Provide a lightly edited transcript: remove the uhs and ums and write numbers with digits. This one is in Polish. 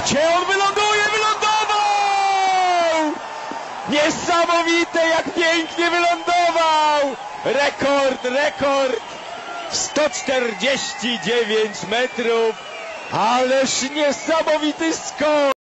Gdzie on wyląduje? Wylądował! Niesamowite, jak pięknie wylądował! Rekord! 149 metrów! Ależ niesamowity skok!